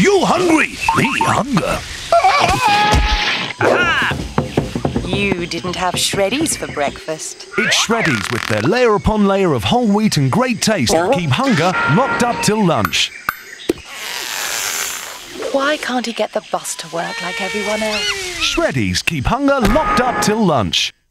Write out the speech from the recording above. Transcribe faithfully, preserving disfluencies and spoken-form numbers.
You hungry? Me hunger. You didn't have Shreddies for breakfast. It's Shreddies with their layer upon layer of whole wheat and great taste that keep hunger locked up till lunch. Why can't he get the bus to work like everyone else? Shreddies keep hunger locked up till lunch.